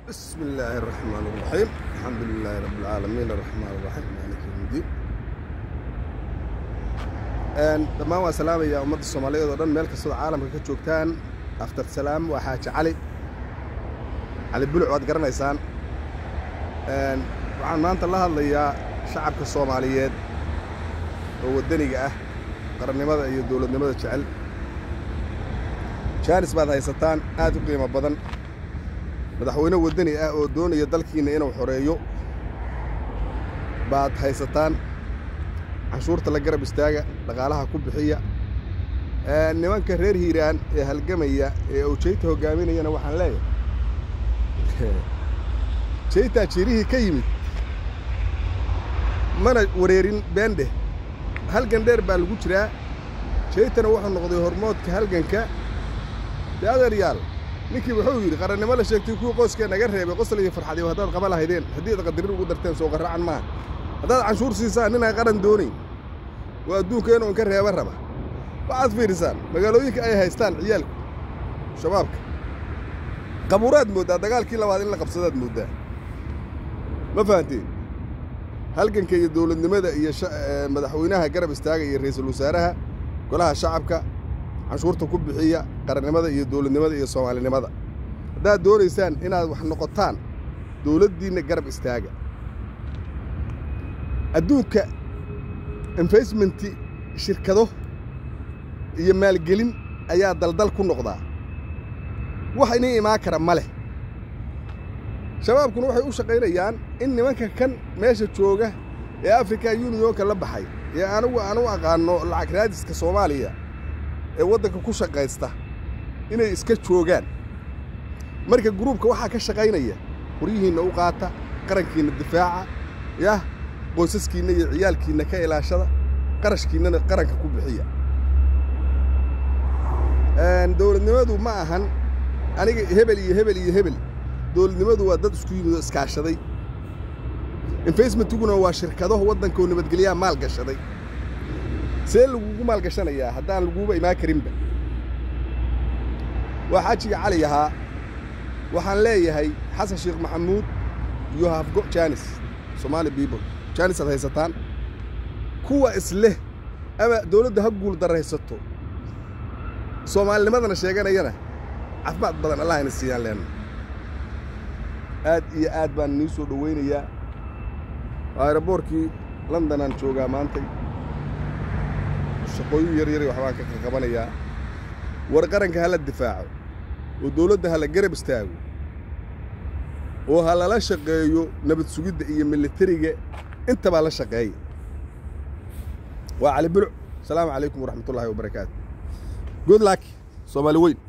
بسم الله الرحمن الرحيم. الحمد لله رب العالمين الرحمن الرحيم مالك يوم الدين. dhammaan waa salaamaya ummadda Soomaaliyeed oo dhan meel kasta oo caalamka ka joogtaan. After salaam waa Xaaji Cali Buluc waad garanaysaan. Waxaan maanta la hadlayaa shacabka Soomaaliyeed oo wadaniga ah qarannimada iyo dawladnimada jecel. Jaaris baad haysataan aad u qiimo badan. madaxweyne wadani ah oo doonaya dalkiina inuu xoreeyo baad haysataan canshuurta la garab istaaga dhaqaalaha ku bixiya nimanka reer Hiiraan ee halgamaya ee Ojeyta hogaaminayana waxaan leeyahay Ojeyta jirihii ka yimid mana wareerin beende halgan dheer baa lagu jiraa Ojeytana wuxuu noqday hormoodka halganka yaal ninkii wuxuu yiri qarannimo la sheegtay ku qoyskeena naga reebay qosol iyo farxad iyo hadaad qaba lahaydeen hadii aad qadarin ugu darteen soo qaraacan ma hadaad canshuur siisaan inay qaran doonay waa adduunka inuu ka reeba raba waxaad fiirisaan magaalooyinka ay haystaan ciyaalku shabaabka qabuuraad moodaa dagaalkii labaad in la qabsadaad moodaa ma fahanteen halganka iyo dawladnimada iyo madaxweynaha garab istaaga iyo ra'iisul wasaaraha golaha shacabka canshuurta ku bixiya qarannimada iyo dawladnimada iyo Soomaalinimada hadaad doonaysaan inaad wax noqotaan dawladdiina garab istaaga adduunka investment shirkado iyo maalgelin ayaa daldal ku noqdaa wax inay imaan kara male shabaabkuna waxay u shaqaynayaan in nimanka kan meesha jooga ee Africa Unionka la baxay ee aanu aqaano lacag raadiska Soomaaliya ee waddanka ku shaqaysta inay iska joogaan marka groupka waxa ka shaqaynaya qoriyihiina u qaata qarankiina difaaca qoysaskiina iyo ciyaalkiina ka ilaashada qarashkiina qaranka ku bixiya dawladnimadu ma ahan aniga hebel dawladnimadu waa dad isku yimid iskaashaday investmentiguna waa shirkado waddanka oo nabadgelya maal gashaday see lagu maal gashanayaa haddaan laguuba imaan karinba waa Xaaji Cali ahaa waxaan leeyahay Xasan Sheekh Maxamuud you have got chance Somali people chance ad haysataan kuwa isle ama dawladda ha guul daraysato Soomaalinimadana sheeganayana caafimaad badan Allah ina siiyaan leen aad iyo aad baan nii soo dhaweynayaa aeroboortkii London aan joogaa maanta shaqooyin yar waxbaan ka qabanayaa war qaranka hala difaaco oo dawladda hala garab istaago oo hala la shaqeeyo nabad sugidda iyo militariga inta baa la shaqeeyay waa Cali Buluc salaamu calaykum waraxmatullaahi wabarakaatuh good luck Soomaali weyn